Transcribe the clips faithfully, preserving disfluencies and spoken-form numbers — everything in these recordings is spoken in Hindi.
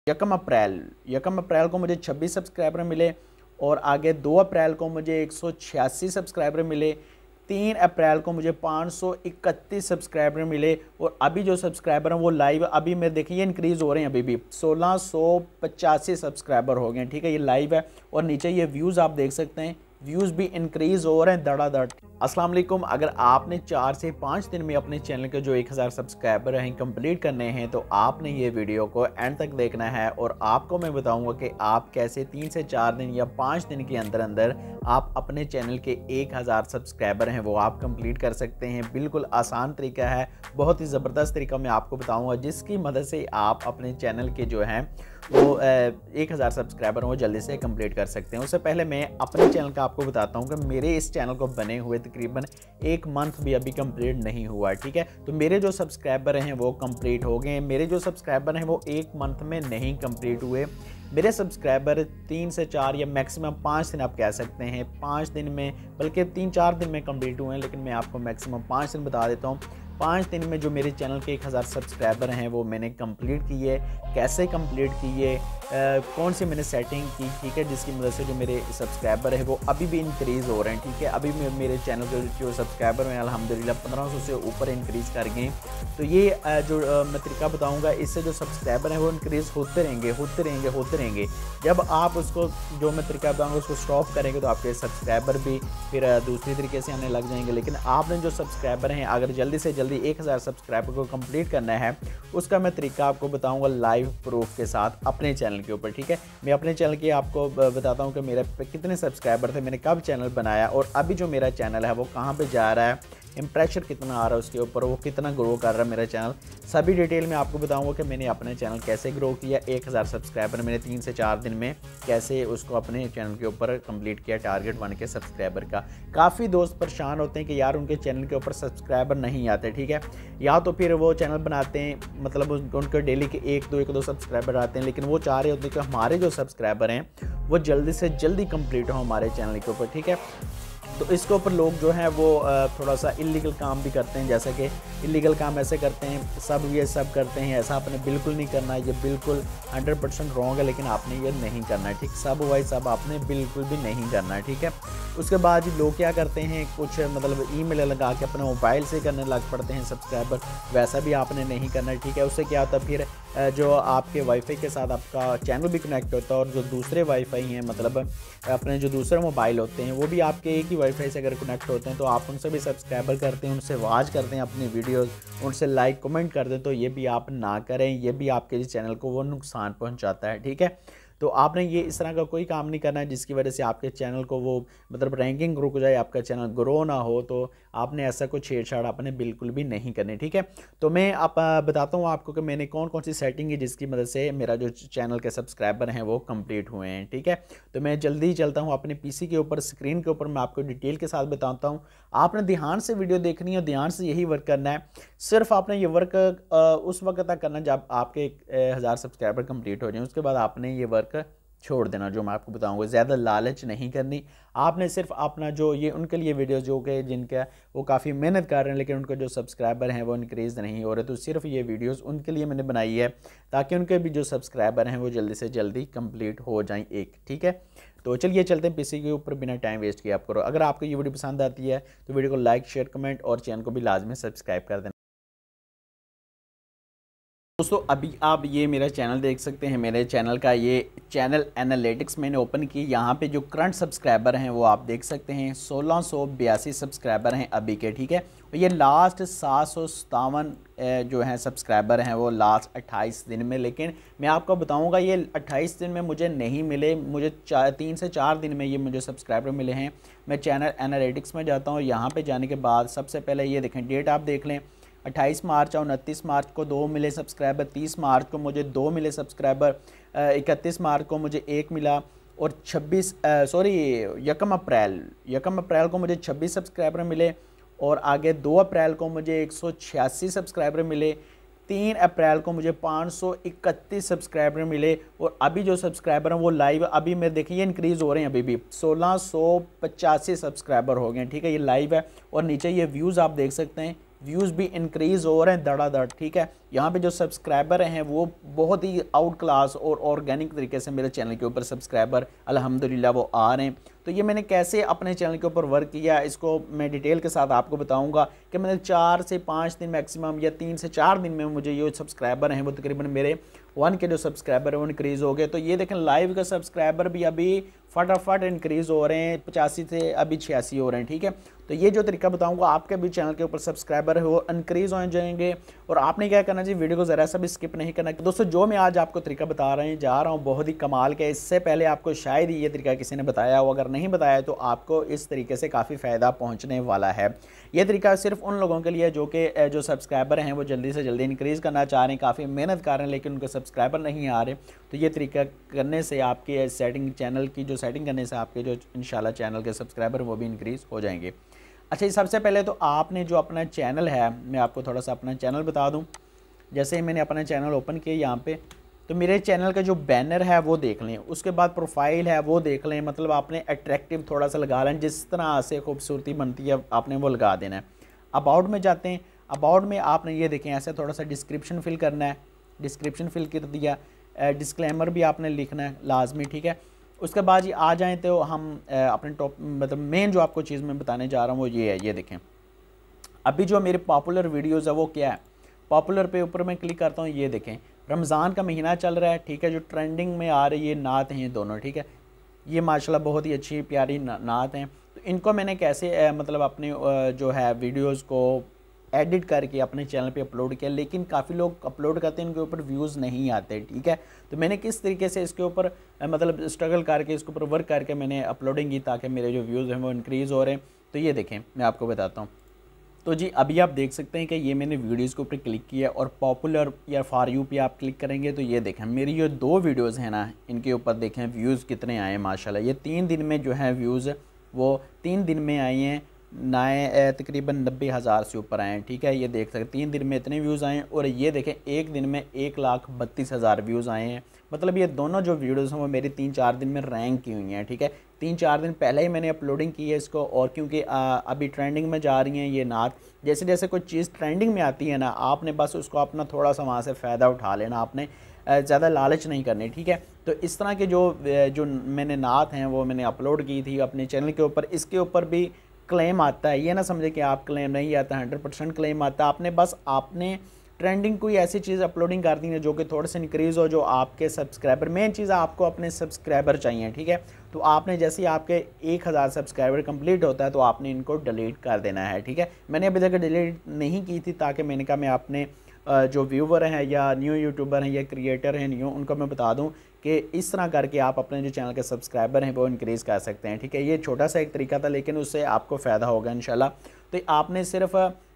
यकम अप्रैल यकम अप्रैल को मुझे छब्बीस सब्सक्राइबर मिले और आगे दो अप्रैल को मुझे एक सौ छियासी सब्सक्राइबर मिले। तीन अप्रैल को मुझे पाँच सौ इकतीस सब्सक्राइबर मिले और अभी जो सब्सक्राइबर हैं वो लाइव अभी मेरे देखिए ये इंक्रीज़ हो रहे हैं, अभी भी सोलह सौ पचासी सब्सक्राइबर हो गए हैं। ठीक है, ये लाइव है और नीचे ये व्यूज़ आप देख सकते हैं, व्यूज़ भी इंक्रीज़ हो रहे हैं धड़ाधड़। अस्सलाम वालेकुम। अगर आपने चार से पाँच दिन में अपने चैनल के जो एक हज़ार सब्सक्राइबर हैं कंप्लीट करने हैं तो आपने ये वीडियो को एंड तक देखना है और आपको मैं बताऊंगा कि आप कैसे तीन से चार दिन या पाँच दिन के अंदर अंदर आप अपने चैनल के एक हज़ार सब्सक्राइबर हैं वो आप कंप्लीट कर सकते हैं। बिल्कुल आसान तरीका है, बहुत ही ज़बरदस्त तरीका मैं आपको बताऊँगा जिसकी मदद से आप अपने चैनल के जो हैं वो एक हज़ार सब्सक्राइबर वो जल्दी से कंप्लीट कर सकते हैं। उससे पहले मैं अपने चैनल का आपको बताता हूँ कि मेरे इस चैनल को बने हुए तकरीबन एक मंथ भी अभी कंप्लीट नहीं हुआ। ठीक है, तो मेरे जो सब्सक्राइबर हैं वो कंप्लीट हो गए। मेरे जो सब्सक्राइबर हैं वो एक मंथ में नहीं कंप्लीट हुए। मेरे सब्सक्राइबर तीन से चार या मैक्सिमम पाँच दिन आप कह सकते हैं, पाँच दिन में बल्कि तीन चार दिन में कंप्लीट हुए हैं, लेकिन मैं आपको मैक्सिमम पाँच दिन बता देता हूँ। पाँच दिन में जो मेरे चैनल के एक हज़ार सब्सक्राइबर हैं वो मैंने कंप्लीट किए। कैसे कंप्लीट किए, कौन सी मैंने सेटिंग की, ठीक है, जिसकी मदद से जो मेरे सब्सक्राइबर है वो अभी भी इंक्रीज़ हो रहे हैं। ठीक है, अभी मेरे चैनल के जो सब्सक्राइबर हैं अल्हम्दुलिल्लाह पंद्रह सौ से ऊपर इंक्रीज़ कर गए। तो ये जो मैं तरीका बताऊँगा इससे जो सब्सक्राइबर हैं वो इंक्रीज़ होते रहेंगे होते रहेंगे होते रहेंगे। जब आप उसको जो मैं तरीका बताऊँगा उसको स्टॉप करेंगे तो आपके सब्सक्राइबर भी फिर दूसरी तरीके से आने लग जाएंगे। लेकिन आपने जो सब्सक्राइबर हैं अगर जल्दी से जल्दी एक हज़ार सब्सक्राइबर को कंप्लीट करना है उसका मैं तरीका आपको बताऊंगा लाइव प्रूफ के साथ अपने चैनल के ऊपर। ठीक है, मैं अपने चैनल की आपको बताता हूं कि मेरे पे कितने सब्सक्राइबर थे, मैंने कब चैनल बनाया और अभी जो मेरा चैनल है वो कहां पे जा रहा है, इम्प्रेशन कितना आ रहा है उसके ऊपर, वो कितना ग्रो कर रहा है मेरा चैनल, सभी डिटेल में आपको बताऊंगा कि मैंने अपने चैनल कैसे ग्रो किया। एक हज़ार सब्सक्राइबर मैंने तीन से चार दिन में कैसे उसको अपने चैनल के ऊपर कंप्लीट किया, टारगेट बन के सब्सक्राइबर का। काफ़ी दोस्त परेशान होते हैं कि यार उनके चैनल के ऊपर सब्सक्राइबर नहीं आते। ठीक है, या तो फिर वो चैनल बनाते हैं मतलब उनके डेली के एक दो एक दो सब्सक्राइबर आते हैं, लेकिन वो चाह रहे होते हैं कि हमारे जो सब्सक्राइबर हैं वो जल्दी से जल्दी कंप्लीट हो हमारे चैनल के ऊपर। ठीक है, तो इसके ऊपर लोग जो हैं वो थोड़ा सा इलीगल काम भी करते हैं, जैसे कि इलीगल काम ऐसे करते हैं, सब ये सब करते हैं, ऐसा आपने बिल्कुल नहीं करना है, ये बिल्कुल हंड्रेड परसेंट रॉन्ग है, लेकिन आपने ये नहीं करना है। ठीक, सब वाई सब आपने बिल्कुल भी नहीं करना है। ठीक है, उसके बाद लोग क्या करते हैं कुछ मतलब ईमेल लगा के अपने मोबाइल से करने लग पड़ते हैं सब्सक्राइबर, वैसा भी आपने नहीं करना है। ठीक है, उससे क्या होता है फिर जो आपके वाईफाई के साथ आपका चैनल भी कनेक्ट होता है और जो दूसरे वाईफाई हैं मतलब अपने जो दूसरे मोबाइल होते हैं वो भी आपके एक ही वाईफाई से अगर कनेक्ट होते हैं तो आप उनसे भी सब्सक्राइबर करते हैं, उनसे वॉच करते हैं अपनी वीडियोस, उनसे लाइक कमेंट कर दें, तो ये भी आप ना करें, ये भी आपके चैनल को वो नुकसान पहुंचाता है। ठीक है, तो आपने ये इस तरह का कोई काम नहीं करना है जिसकी वजह से आपके चैनल को वो मतलब रैंकिंग रुक जाए, आपका चैनल ग्रो ना हो, तो आपने ऐसा कुछ छेड़छाड़ आपने बिल्कुल भी नहीं करनी। ठीक है, तो मैं आप बताता हूँ आपको कि मैंने कौन कौन सी सेटिंग है जिसकी मदद से मेरा जो चैनल के सब्सक्राइबर हैं वो कंप्लीट हुए हैं। ठीक है, तो मैं जल्दी ही चलता हूँ अपने पीसी के ऊपर, स्क्रीन के ऊपर मैं आपको डिटेल के साथ बताता हूँ। आपने ध्यान से वीडियो देखनी है, ध्यान से यही वर्क करना है। सिर्फ आपने ये वर्क उस वक्त तक करना जब आपके हज़ार सब्सक्राइबर कंप्लीट हो जाए, उसके बाद आपने ये वर्क छोड़ देना जो मैं आपको बताऊंगा। ज़्यादा लालच नहीं करनी, आपने सिर्फ अपना जो ये उनके लिए वीडियोस जो कि जिनका वो काफ़ी मेहनत कर रहे हैं लेकिन उनके जो सब्सक्राइबर हैं वो इंक्रीज़ नहीं हो रहे, तो सिर्फ ये वीडियोस उनके लिए मैंने बनाई है ताकि उनके भी जो सब्सक्राइबर हैं वो जल्दी से जल्दी कंप्लीट हो जाएं एक। ठीक है, तो चलिए चलते हैं पीसी के ऊपर बिना टाइम वेस्ट किए आप करो। अगर आपको ये वीडियो पसंद आती है तो वीडियो को लाइक शेयर कमेंट और चैनल को भी लाजमी सब्सक्राइब कर देना। दोस्तों अभी आप ये मेरा चैनल देख सकते हैं, मेरे चैनल का ये चैनल एनालिटिक्स मैंने ओपन की। यहाँ पे जो करंट सब्सक्राइबर हैं वो आप देख सकते हैं सोलह सौ बयासी सब्सक्राइबर हैं अभी के। ठीक है, और ये लास्ट सात सौ सतावन जो हैं सब्सक्राइबर हैं वो लास्ट अट्ठाईस दिन में, लेकिन मैं आपको बताऊंगा ये अट्ठाईस दिन में मुझे नहीं मिले, मुझे चार तीन से चार दिन में ये मुझे सब्सक्राइबर मिले हैं। मैं चैनल एनालिटिक्स में जाता हूँ, यहाँ पर जाने के बाद सबसे पहले ये देखें डेट आप देख लें, अट्ठाईस मार्च और उनतीस मार्च को दो मिले सब्सक्राइबर, तीस मार्च को मुझे दो मिले सब्सक्राइबर, इकतीस मार्च को मुझे एक मिला और छब्बीस सॉरी यकम अप्रैल यकम अप्रैल को मुझे छब्बीस सब्सक्राइबर मिले और आगे दो अप्रैल को मुझे एक सौ छियासी सब्सक्राइबर मिले। तीन अप्रैल को मुझे पाँच सौ इकतीस सब्सक्राइबर मिले और अभी जो सब्सक्राइबर हैं वो लाइव अभी मेरे देखिए ये इंक्रीज़ हो रहे हैं, अभी भी सोलह सौ पचासी सब्सक्राइबर हो गए हैं। ठीक है, ये लाइव है और नीचे ये व्यूज़ आप देख सकते हैं, व्यूज़ भी इंक्रीज़ हो रहे हैं धड़ाधड़, ठीक है। यहाँ पे जो सब्सक्राइबर हैं वो बहुत ही आउट क्लास और ऑर्गेनिक तरीके से मेरे चैनल के ऊपर सब्सक्राइबर अल्हम्दुलिल्लाह वो आ रहे हैं। तो ये मैंने कैसे अपने चैनल के ऊपर वर्क किया, इसको मैं डिटेल के साथ आपको बताऊंगा कि मैंने चार से पाँच दिन मैक्सिमम या तीन से चार दिन में मुझे ये सब्सक्राइबर हैं वो तकरीबन मेरे वन के जो सब्सक्राइबर है वो इंक्रीज़ हो गए। तो ये देखें लाइव का सब्सक्राइबर भी अभी फटाफट इंक्रीज़ हो रहे हैं, पचासी से अभी छियासी हो रहे हैं, ठीक है। तो ये जो तरीका बताऊंगा आपके भी चैनल के ऊपर सब्सक्राइबर है वो इंक्रीज़ हो जाएंगे। और आपने क्या करना चाहिए, वीडियो को ज़रा सा भी स्किप नहीं करना। दोस्तों जो मैं आज आपको तरीका बता रहे हैं जा रहा हूँ बहुत ही कमाल का, इससे पहले आपको शायद ही ये तरीका किसी ने बताया हो, अगर नहीं बताया तो आपको इस तरीके से काफ़ी फ़ायदा पहुँचने वाला है। ये तरीका सिर्फ उन लोगों के लिए जो कि जो सब्सक्राइबर हैं वो जल्दी से जल्दी इंक्रीज़ करना चाह रहे हैं, काफ़ी मेहनत कर रहे हैं लेकिन उनके सब्सक्राइबर नहीं आ रहे। तो ये तरीका करने से आपके सेटिंग चैनल की जो सेटिंग करने से आपके जो इंशाल्लाह चैनल के सब्सक्राइबर वो भी इंक्रीज़ हो जाएंगे। अच्छा, सबसे पहले तो आपने जो अपना चैनल है, मैं आपको थोड़ा सा अपना चैनल बता दूं। जैसे ही मैंने अपना चैनल ओपन किया यहाँ पे, तो मेरे चैनल का जो बैनर है वो देख लें, उसके बाद प्रोफाइल है वो देख लें, मतलब आपने अट्रैक्टिव थोड़ा सा लगा लें, जिस तरह से खूबसूरती बनती है आपने वो लगा देना है। अबाउट में जाते हैं, अबाउट में आपने ये देखें ऐसे थोड़ा सा डिस्क्रिप्शन फिल करना है, डिस्क्रिप्शन फिल कर दिया, डिस्क्लेमर भी आपने लिखना है लाजमी, ठीक है। उसके बाद ये आ जाएँ तो हम अपने टॉप मतलब मेन जो आपको चीज़ मैं बताने जा रहा हूँ वो ये है। ये देखें अभी जो मेरे पॉपुलर वीडियोज़ है वो क्या है, पॉपुलर पे ऊपर मैं क्लिक करता हूँ, ये देखें रमज़ान का महीना चल रहा है, ठीक है। जो ट्रेंडिंग में आ रही है नात हैं ये दोनों, ठीक है। ये माशाल्लाह बहुत ही अच्छी प्यारी ना, नात हैं। तो इनको मैंने कैसे आ, मतलब अपने आ, जो है वीडियोज़ को एडिट करके अपने चैनल पे अपलोड किया, लेकिन काफ़ी लोग अपलोड करते हैं उनके ऊपर व्यूज़ नहीं आते, ठीक है। तो मैंने किस तरीके से इसके ऊपर मतलब स्ट्रगल करके इसके ऊपर वर्क करके मैंने अपलोडिंग की ताकि मेरे जो व्यूज़ हैं वो इंक्रीज़ हो रहे हैं। तो ये देखें मैं आपको बताता हूँ। तो जी अभी आप देख सकते हैं कि ये मैंने वीडियोज़ के ऊपर क्लिक किया और पॉपुलर या फॉर यू पे आप क्लिक करेंगे तो ये देखें मेरी जो दो वीडियोज़ हैं ना इनके ऊपर देखें व्यूज़ कितने आए हैं माशाल्लाह। ये तीन दिन में जो है व्यूज़ वो तीन दिन में आए हैं, नए तकरीबन नब्बे हज़ार से ऊपर आए हैं, ठीक है। ये देख सकते तीन दिन में इतने व्यूज़ आए हैं और ये देखें एक दिन में एक लाख बत्तीस हज़ार व्यूज़ आए हैं। मतलब ये दोनों जो वीडियोज़ हैं वो मेरी तीन चार दिन में रैंक की हुई हैं, ठीक है। तीन चार दिन पहले ही मैंने अपलोडिंग की है इसको, और क्योंकि अभी ट्रेंडिंग में जा रही हैं ये नात, जैसे जैसे कोई चीज़ ट्रेंडिंग में आती है ना आपने बस उसको अपना थोड़ा सा वहाँ से फ़ायदा उठा लेना, आपने ज़्यादा लालच नहीं करनी, ठीक है। तो इस तरह के जो जो मैंने नात हैं वो मैंने अपलोड की थी अपने चैनल के ऊपर। इसके ऊपर भी क्लेम आता है, ये ना समझे कि आप क्लेम नहीं आता, हंड्रेड परसेंट क्लेम आता है। आपने बस आपने ट्रेंडिंग कोई ऐसी चीज़ अपलोडिंग कर दी है जो कि थोड़े से इंक्रीज़ हो, जो आपके सब्सक्राइबर, मेन चीज़ आपको अपने सब्सक्राइबर चाहिए, ठीक है। तो आपने जैसे ही आपके एक हज़ार सब्सक्राइबर कंप्लीट होता है तो आपने इनको डिलीट कर देना है, ठीक है। मैंने अभी तक डिलीट नहीं की थी ताकि मैंने कहा मैं अपने जो व्यूवर हैं या न्यू यूट्यूबर हैं या क्रिएटर हैं न्यू, उनको मैं बता दूं कि इस तरह करके आप अपने जो चैनल के सब्सक्राइबर हैं वो इंक्रीज़ कर सकते हैं, ठीक है। ये छोटा सा एक तरीका था लेकिन उससे आपको फ़ायदा होगा इंशाल्लाह। तो आपने सिर्फ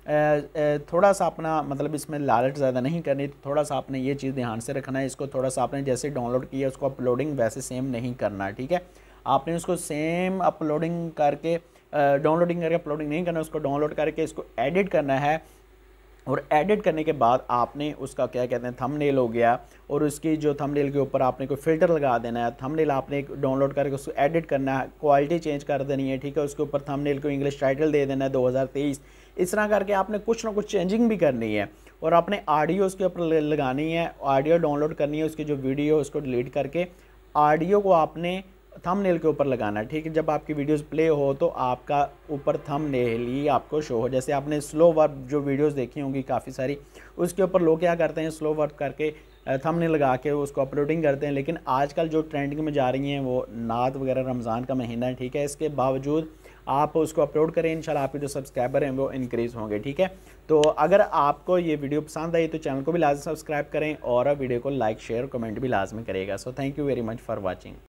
थोड़ा सा अपना मतलब इसमें लालच ज़्यादा नहीं करनी, थोड़ा सा आपने ये चीज़ ध्यान से रखना है। इसको थोड़ा सा आपने जैसे डाउनलोड किया उसको अपलोडिंग वैसे सेम नहीं करना, ठीक है। आपने उसको सेम अपलोडिंग करके डाउनलोडिंग करके अपलोडिंग नहीं करना, उसको डाउनलोड करके इसको एडिट करना है। और एडिट करने के बाद आपने उसका क्या कहते हैं थंबनेल हो गया, और उसकी जो थंबनेल के ऊपर आपने कोई फ़िल्टर लगा देना है। थंबनेल आपने डाउनलोड करके उसको एडिट करना है, क्वालिटी चेंज कर देनी है, ठीक है। उसके ऊपर थंबनेल को इंग्लिश टाइटल दे देना है दो हज़ार तेईस। इस तरह करके आपने कुछ ना कुछ चेंजिंग भी करनी है और आपने ऑडियो उसके ऊपर लगानी है, ऑडियो डाउनलोड करनी है, उसकी जो वीडियो उसको डिलीट करके ऑडियो को आपने थंबनेल के ऊपर लगाना है, ठीक है। जब आपकी वीडियोस प्ले हो तो आपका ऊपर थंबनेल ही आपको शो हो। जैसे आपने स्लो वर्क जो वीडियोस देखी होंगी काफ़ी सारी, उसके ऊपर लोग क्या करते हैं स्लो वर्क करके थंबनेल लगा के उसको अपलोडिंग करते हैं। लेकिन आजकल जो ट्रेंडिंग में जा रही हैं वो नात वगैरह, रमज़ान का महीना है, ठीक है। इसके बावजूद आप उसको अपलोड करें, इंशाल्लाह आपके जो सब्सक्राइबर हैं वो इंक्रीज़ होंगे, ठीक है। तो अगर आपको ये वीडियो पसंद आई तो चैनल को भी लाजमी सब्सक्राइब करें और वीडियो को लाइक शेयर कमेंट भी लाजमी करेगा। So thank you very much for watching.